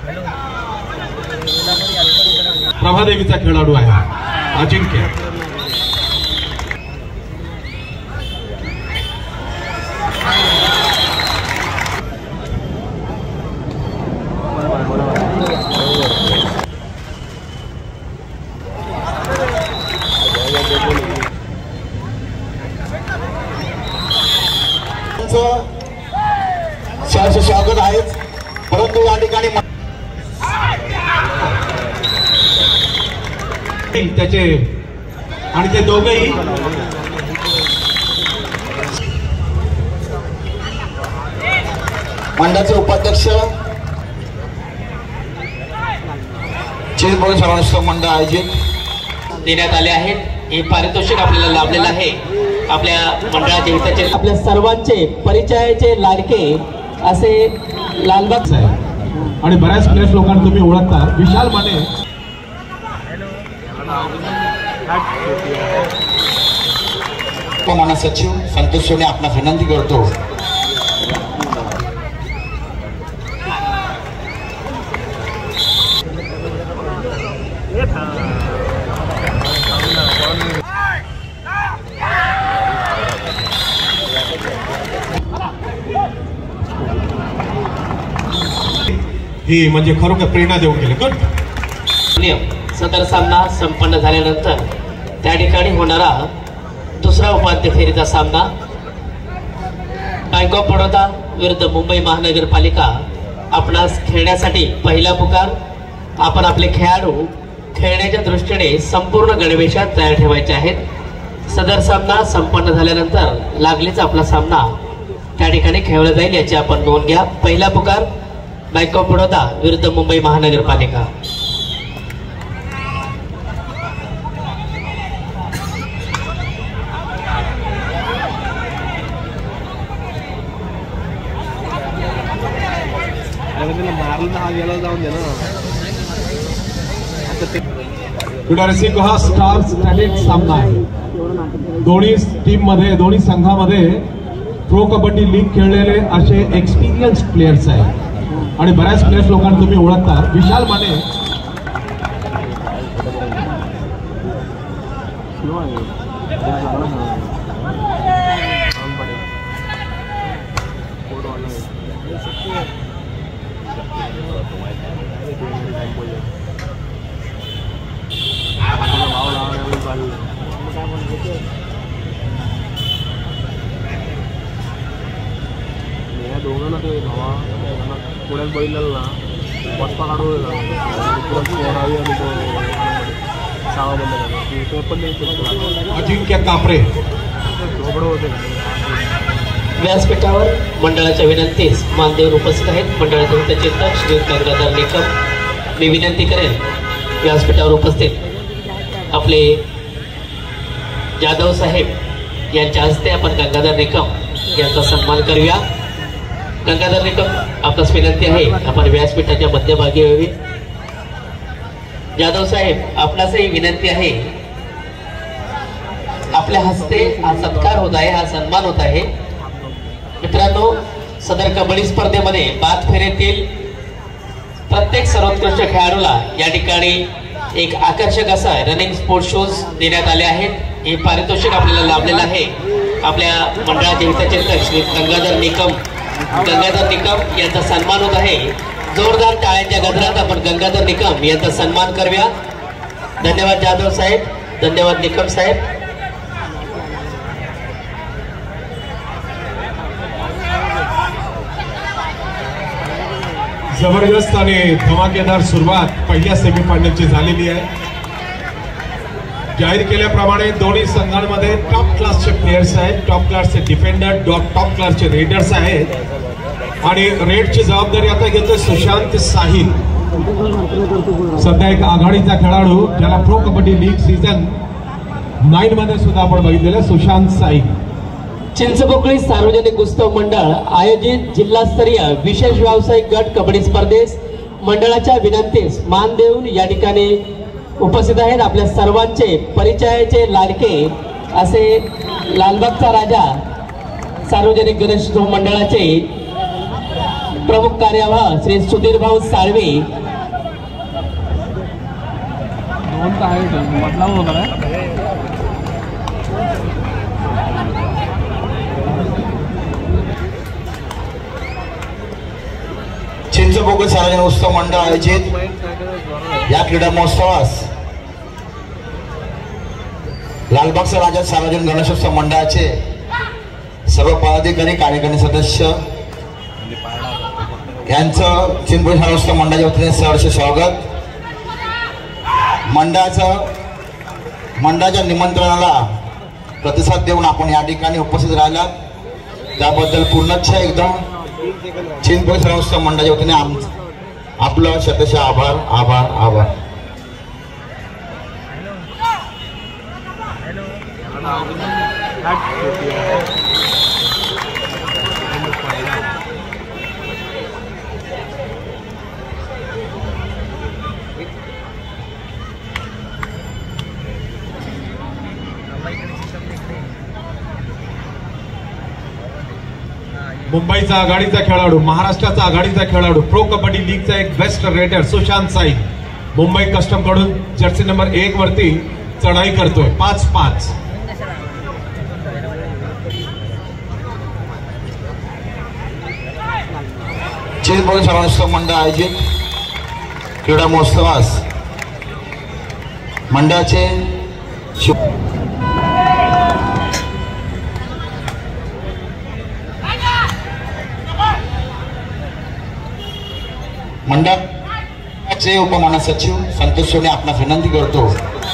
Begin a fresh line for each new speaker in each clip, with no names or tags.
प्रभादेवीचा खेळाडू आहे अजिंक्य.
सहर्ष स्वागत आहे, परंतु या ठिकाणी
त्याचे आणि ते दोघेही
मंडळाचे उपाध्यक्ष चिरंजीवी सर्वोत्सव मंडळ आयोजित
देण्यात आले आहेत. हे पारितोषिक आपल्याला लाभलेलं आहे. आपल्या मंडळाच्या हिताचे आपल्या सर्वांचे परिचयाचे लाडके असे लालबाग
आणि बऱ्याच प्लेस लोकांना तुम्ही ओळखता. विशाल माने
माननीय सचिव संतोष सोने आपणास विनंती करतो.
ही म्हणजे खरोखर प्रेरणा देऊन गेले. गुड.
सदर सामना संपन्न झाल्यानंतर त्या ठिकाणी होणारा दुसरा उपांत्य फेरीचा सामना बँक ऑफ बडोदा विरुद्ध मुंबई महानगरपालिका आपणास खेळण्यासाठी पहिला पुकार. आपण आपले खेळाडू खेळण्याच्या दृष्टीने संपूर्ण गणवेशात तयार ठेवायचे आहेत. सदर सामना संपन्न झाल्यानंतर लागलीच आपला सामना त्या ठिकाणी खेळला जाईल याची आपण नोंद घ्या. पहिला पुकार बँक ऑफ बडोदा विरुद्ध मुंबई महानगरपालिका.
हा स्टार्स टॅलेंट सामना आहे. दोन्ही टीम मध्ये दोन्ही संघामध्ये प्रो कबड्डी लीग खेळलेले असे एक्सपिरियन्स प्लेयर्स आहेत आणि बऱ्याच प्लेयर्स लोकांना तुम्ही ओळखता. विशाल माने
दोघांना ते भावा पुण्यात बघितलेलं ना बसपा काढून आणि तो सावा बंद झाला ते पण
अजिंक्य कापरे
झोपडं होते.
व्यासपीठावर मंडळाच्या विनंतीस मानदेव उपस्थित आहेत. मंडळाचे हितचिंतक श्री गंगाधर निकम मी विनंती करेन व्यासपीठावर उपस्थित आपले जाधव साहेब यांच्या हस्ते आपण गंगाधर निकम यांचा सन्मान करूया. गंगाधर निकम आपणास विनंती आहे आपण व्यासपीठाच्या मध्यभागी यावे. जाधव साहेब आपणासही विनंती आहे आपल्या हस्ते हा सत्कार होत आहे, हा सन्मान होत आहे. मित्रांनो, सदर कबड्डी स्पर्धेमध्ये बाद फेरीतील प्रत्येक सर्वोत्कृष्ट खेळाडूला या ठिकाणी एक आकर्षक असा रनिंग स्पोर्ट्स शूज देण्यात आले आहेत. हे पारितोषिक आपल्याला लाभलेलं आहे. आपल्या मंडळाचे हितचिंतक श्री गंगाधर निकम यांचा सन्मान होत आहे. जोरदार टाळ्यांच्या गजरात आपण गंगाधर निकम यांचा सन्मान करूया. धन्यवाद जाधव साहेब, धन्यवाद निकम साहेब.
जबरदस्त आणि धमाकेदार सुरुवात पहिल्या सेमीफायनलची झालेली आहे. जाहीर केल्याप्रमाणे दोन्ही संघांमध्ये टॉप क्लासचे प्लेयर्स आहेत, टॉप क्लासचे डिफेंडर, टॉप क्लासचे रेडर्स आहेत आणि रेडची जबाबदारी आता घेतोय सुशांत साहिल. सध्या एक आघाडीचा खेळाडू ज्याला प्रो कबड्डी लीग सीझन 9 मध्ये सुद्धा आपण बघितलेलं सुशांत साहिल.
चिंचपोकळी सार्वजनिक उत्सव मंडळ आयोजित जिल्हास्तरीय विशेष व्यावसायिक गट कबड्डी स्पर्धेस मंडळाच्या विनंतीस मान देऊन या ठिकाणी उपस्थित आहेत. आपल्या सर्वांचे परिचयाचे लाडके असे लालबागचा राजा सार्वजनिक गणेशोत्सव मंडळाचे प्रमुख कार्यवाह श्री सुधीर भाऊ साळवे
दोन तर आहे म्हटला होता काय
चिंचपोकळ सार्वजनिक उत्सव मंडळ आयोजित या क्रीडा महोत्सवास लालबागचा राजा सार्वजनिक गणेशोत्सव मंडळाचे सर्व पदाधिकारी कार्यकारिणी सदस्य यांचं चिंचपोकळ सार्वजनिक उत्सव मंडळाच्या वतीने सहर्ष स्वागत. मंडळाच्या निमंत्रणाला प्रतिसाद देऊन आपण या ठिकाणी उपस्थित राहिला त्याबद्दल पूर्णतः एकदम चिंचपोकळ सार्वजनिक उत्सव मंडळाच्या वतीने आपलं शतशः आभार आभार आभार.
मुंबईचा आघाडीचा खेळाडू, महाराष्ट्राचा आघाडीचा खेळाडू, प्रो कबड्डी लीगचा एक best raider Sushant Sai Mumbai custom कडून जर्सी नंबर 1 वरती चढाई करतोय. 5-5.
चिंचपोकळ सार्वजनिक उत्सव मंडळ आयोजित क्रीडा महोत्सवास मंडळाचे मंडळाचे उपमहासचिव संतोष सोने आपणास विनंती करतो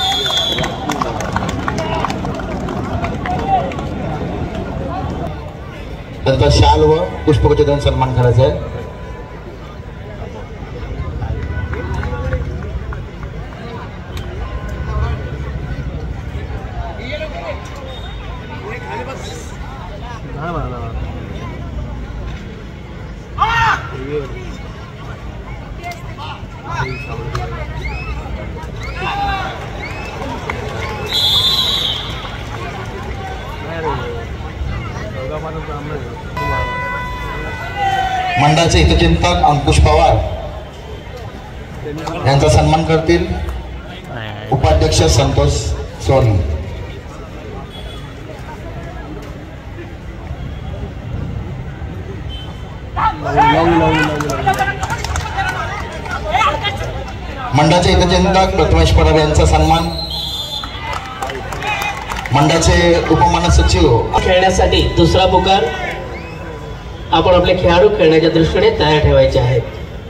त्यांचा शाल व पुष्पगुच्छ देऊन सन्मान करायचा आहे. मंडळाचे हितचिंतक अंकुश पवार यांचा सन्मान करतील उपाध्यक्ष संतोष सोनी. मंडळाचे हितचिंतक प्रथमेश परब यांचा सन्मान मंडळाचे उपमहासचिव.
खेळण्यासाठी दुसरा पुकार आपण आपले खेळाडू खेळण्याच्या दृष्टीने तयार ठेवायचे आहेत.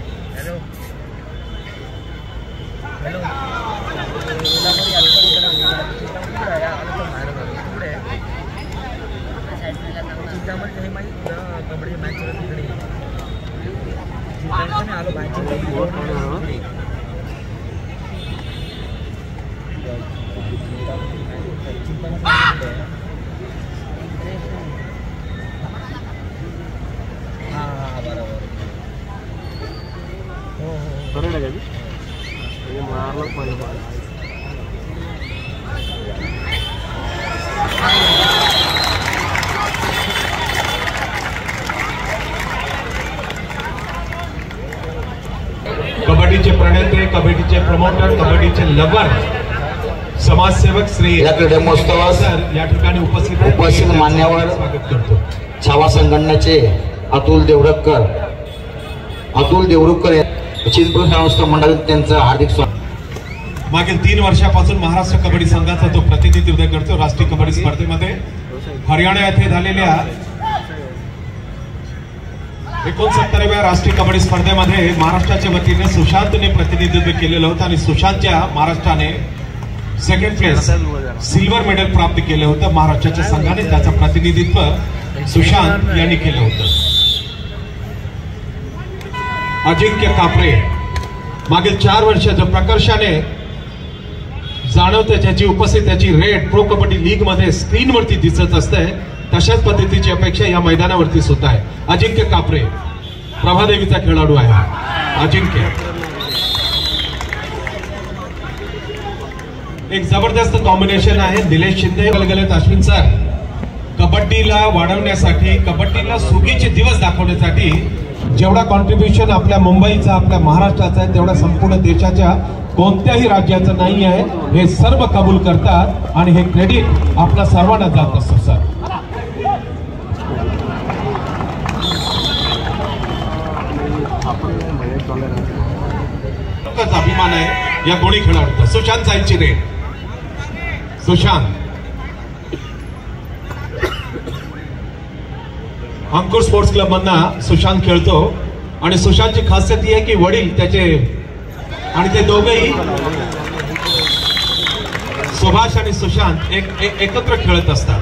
कबड्डीचे प्रणेते, कबड्डीचे प्रमोटर, कबड्डीचे लवर, समाजसेवक श्री
या क्रीडा महोत्सवास
या ठिकाणी उपस्थित
मान्यवर
स्वागत करतो.
छावा संघटनेचे अतुल देवरुखकर चिंचपोकळ सार्वजनिक उत्सव मंडळात त्यांचं हार्दिक स्वागत.
मागील 3 वर्षापासून महाराष्ट्र कबड्डी संघाचा तो प्रतिनिधित्व करतो. राष्ट्रीय कबड्डी स्पर्धेमध्ये हरियाणा येथे झालेल्या 69व्या राष्ट्रीय कबड्डी स्पर्धेमध्ये महाराष्ट्राच्या वतीने सुशांतने प्रतिनिधित्व केलेलं होतं आणि सुशांतच्या महाराष्ट्राने सेकंड प्लेस सिल्वर मेडल प्राप्त केलं होतं. महाराष्ट्राच्या संघाने त्याचं प्रतिनिधित्व सुशांत यांनी केलं होतं. अजिंक्य कापरे मागील 4 वर्षाच्या प्रकर्षाने जाणवते ज्याची उपस्थिती त्याची रेड प्रो कबड्डी लीग मध्ये स्क्रीनवरती दिसत असते. तशाच पद्धतीची अपेक्षा या मैदानावरती सुद्धा आहे. अजिंक्य कापरे प्रभादेवीचा खेळाडू आहे. अजिंक्य एक जबरदस्त कॉम्बिनेशन आहे. निलेश शिंदे गलगलत अश्विन सर कबड्डीला वाढवण्यासाठी कबड्डीला सुगीचे दिवस दाखवण्यासाठी जेवढा कॉन्ट्रीब्युशन आपल्या मुंबईचा, आपल्या महाराष्ट्राचा आहे तेवढा संपूर्ण देशाच्या कोणत्याही राज्याचं नाही आहे, हे सर्व कबूल करतात आणि हे क्रेडिट आपल्या सर्वांना जात असतं सर. अभिमान आहे या दोन्ही खेळाडूंचा. सुशांत साईंची raid. Sushant Ankur sports club मधनं सुशांत खेळतो आणि सुशांतची खासियत ही आहे की वडील त्याचे आणि ते दोघेही सुभाष आणि सुशांत एकत्र खेळत असतात.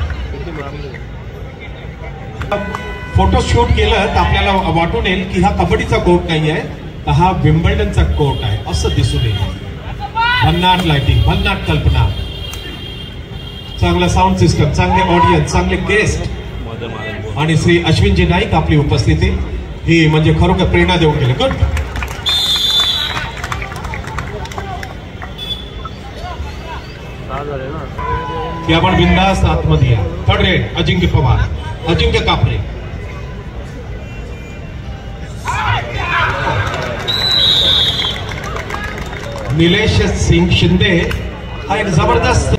फोटो शूट केलं तर आपल्याला वाटून येईल की हा कबड्डीचा कोर्ट नाही आहे, तर हा विम्बल्डनचा कोर्ट आहे असं दिसून येईल. भन्नाट लाइटिंग, भन्नाट कल्पना, चांगला साऊंड सिस्टम, चांगले ऑडियन्स, चांगले गेस्ट आणि श्री अश्विनजी नाईक आपली उपस्थिती ही म्हणजे खरोखर प्रेरणा देऊन गेले. गुड. की आपण बिंदास आतमध्ये या. Third raid Ajinkya Pawar, Ajinkya Kapre. निलेश सिंग शिंदे हा एक जबरदस्त.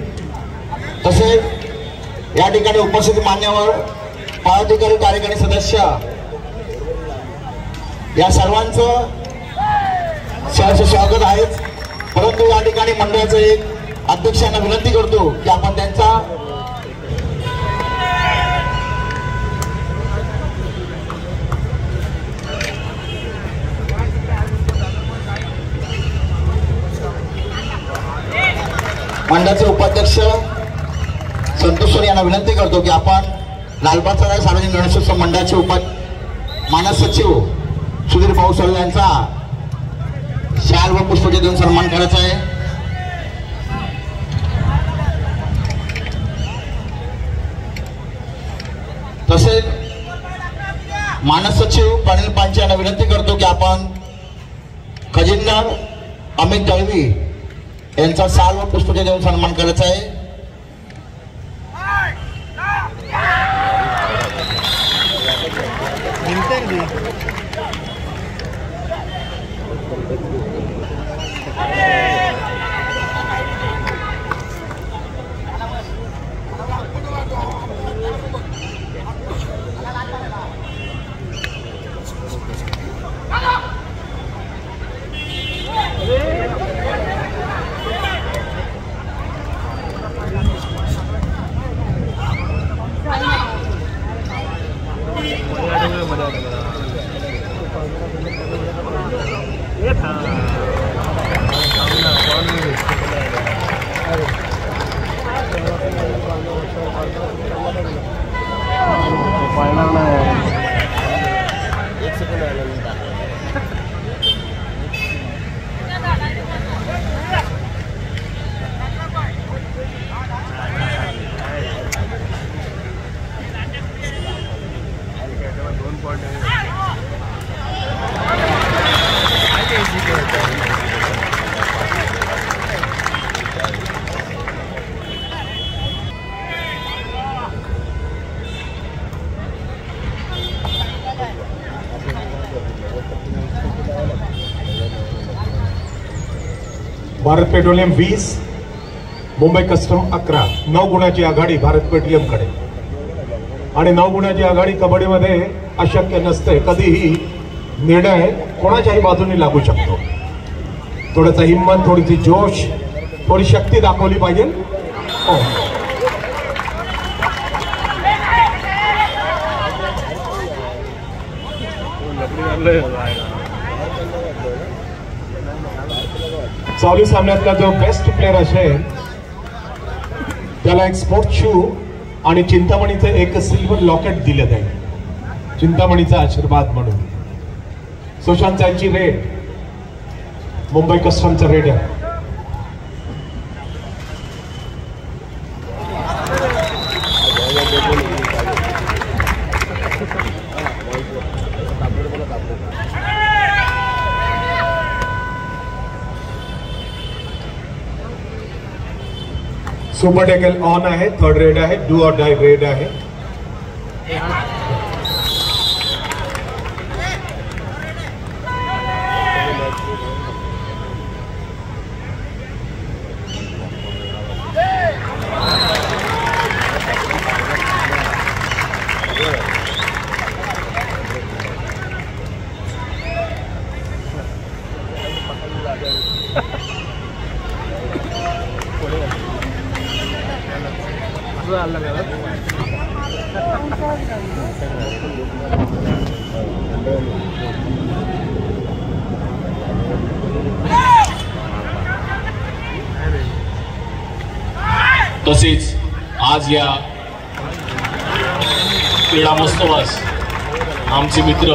तसेच या ठिकाणी उपस्थित मान्यवर पदाधिकारी, कार्यकारी सदस्य या सर्वांचं सहर्ष स्वागत आहे. परंतु या ठिकाणी मंडळाचं एक अध्यक्षांना विनंती करतो की आपण त्यांचा मंडळाचे उपाध्यक्ष संतोष सर यांना विनंती करतो की आपण लालबागचा राजा सार्वजनिक गणेशोत्सव मंडळाचे मानस सचिव सुधीर भाऊ सर यांचा शाल व पुष्पचे देऊन सन्मान करायचा आहे. तसेच मानस सचिव प्रणिल पांचे यांना विनंती करतो की आपण खजिनदार अमित दळवी यांचा शाल व पुष्पचे देऊन सन्मान करायचा आहे.
Bharat petroleum 20, Mumbai custom 11. 9 गुणाची आघाडी भारत पेट्रोलियम कडे. आणि 9 गुणाची आघाडी कबड्डीमध्ये अशक्य नसते. कधीही निर्णय कोणाच्याही बाजूने लागू शकतो. थोडासा हिंमत, थोडीशी जोश, थोडी शक्ती दाखवली पाहिजे. चालू सामन्यातला जो बेस्ट प्लेअर असेल त्याला एक स्पोर्ट शू आणि चिंतामणीचं एक सिल्वर लॉकेट दिलं जाईल, चिंतामणीचा आशीर्वाद म्हणून. सुशांत यांची रेड, मुंबई कस्टमचा रेड आहे. सुपर डेकल ऑन आहे. थर्ड रेड आहे. डू ऑर डाय रेड आहे.
तसेच आज या क्रीडा महोत्सवास आमचे मित्र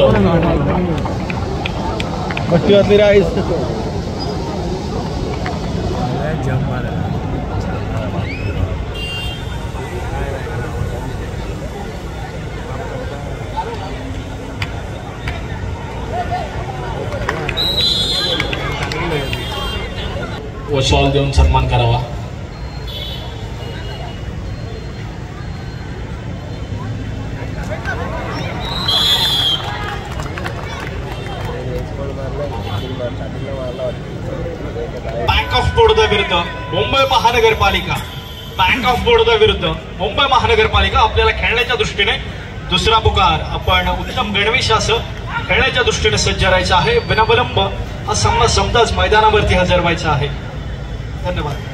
व शॉल देऊन सन्मान करावा।
बँक ऑफ बडोदा विरुद्ध मुंबई महानगरपालिका, बँक ऑफ बडोदा विरुद्ध मुंबई महानगरपालिका आपल्याला खेळण्याच्या दृष्टीने दुसरा पुकार आपण उत्तम गणवेशासह खेळण्याच्या दृष्टीने सज्ज राहायचं आहे। विनाविलंब हा सामना समजाच मैदानावरती हजर व्हायचा आहे। धन्यवाद।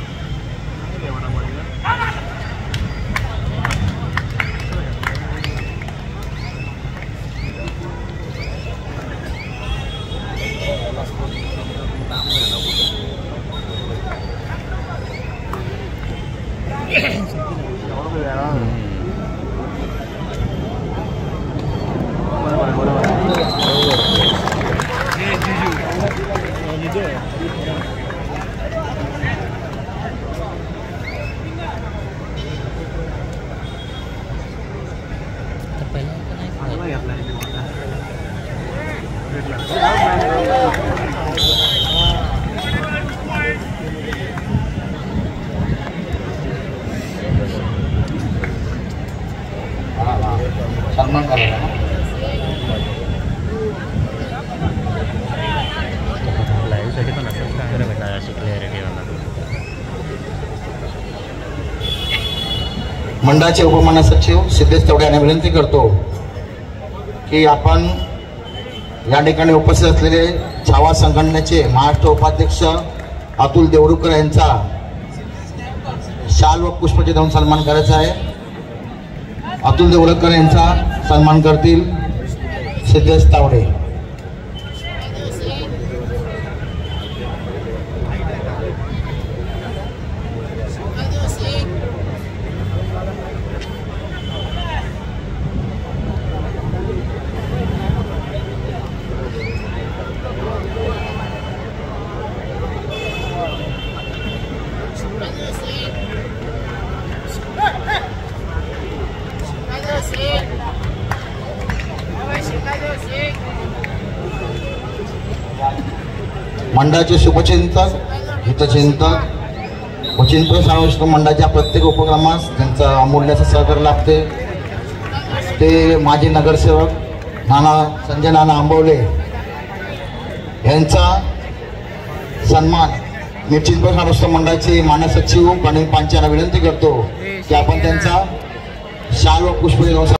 सन्मान करायला मंडळाचे उपमान्य सचिव सिद्धेश तवडे यांना विनंती करतो की आपण या ठिकाणी उपस्थित असलेले छावा संघटनेचे महाराष्ट्र उपाध्यक्ष अतुल देवरुकर यांचा शाल व पुष्पचे देऊन सन्मान करायचा आहे। अतुल देवरुकर यांचा सन्मान करतील सिद्धेश तावडे। मंडळाचे शुभचिंतक, हितचिंतक व चिंतन मंडळाच्या प्रत्येक उपक्रमास त्यांचा अमूल्य सहकार्य लाभते ते माजी नगरसेवक संजय नाना आंबवले यांचा सन्मान मी चिंतन मंडळाचे मान्य सचिव अनिल पांचांना विनंती करतो की आपण त्यांचा शाल व पुष्प